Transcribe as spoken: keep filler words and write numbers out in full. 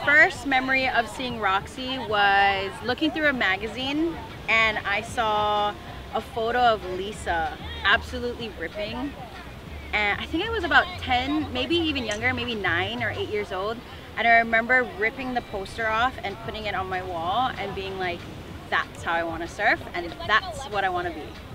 first memory of seeing Roxy was looking through a magazine and I saw a photo of Lisa absolutely ripping. And I think I was about ten, maybe even younger, maybe nine or eight years old. And I remember ripping the poster off and putting it on my wall and being like, that's how I want to surf and that's what I want to be.